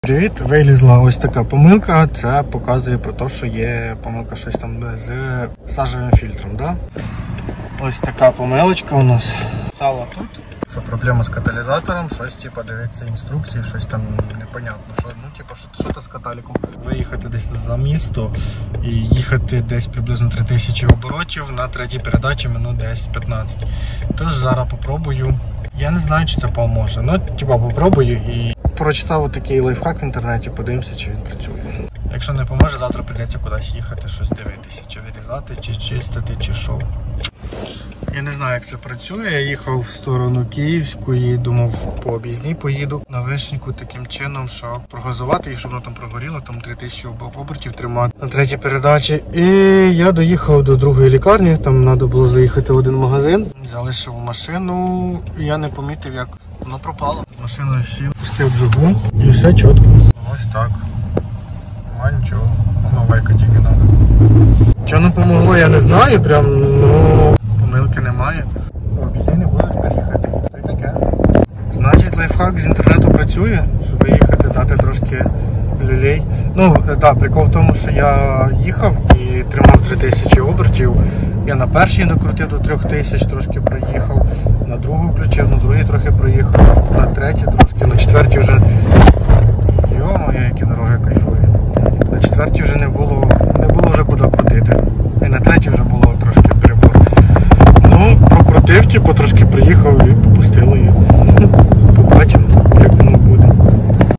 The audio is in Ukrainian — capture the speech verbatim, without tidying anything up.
Привіт, вилізла ось така помилка, це показує про те, що є помилка щось там з сажевим фільтром, да? Ось така помилочка у нас. Сало тут, що проблема з каталізатором, щось типу дивиться інструкції, щось там непонятно, що, ну типу, що, що то з каталіком. Виїхати десь за місто і їхати десь приблизно три тисячі оборотів, на третій передачі минут десь п'ятнадцять. Тож зараз попробую, я не знаю, чи це поможе, ну типу попробую і прочитав такий лайфхак в інтернеті, подивимося, чи він працює. Якщо не поможе, завтра прийдеться кудись їхати, щось дивитися, чи вирізати, чи чистити, чи що. Я не знаю, як це працює. Я їхав в сторону Київської, думав, по об'їзній поїду на Вишеньку таким чином, що прогазувати їх, щоб воно там прогоріло, там три тисячі обертів тримати на третій передачі. І я доїхав до другої лікарні, там треба було заїхати в один магазин. Залишив машину, і я не помітив, як воно пропало. Машину сів, пустив двигун і все чітко. Ось так. А нічого, новайка тільки треба. Чого не помогло, я не знаю, прям, ну, помилки немає. Об'їзні не будуть переїхати. І таке. Значить, лайфхак з інтернету працює, щоб виїхати, дати трошки люлей. Ну, так, да, прикол в тому, що я їхав і тримав три тисячі обертів. Я на першій накрутив до трьох тисяч, трошки проїхав, на другу включив, на другій трохи проїхав, на третій трошки, на четвертій вже... Йо-моє, які дороги кайфові. На четвертій вже не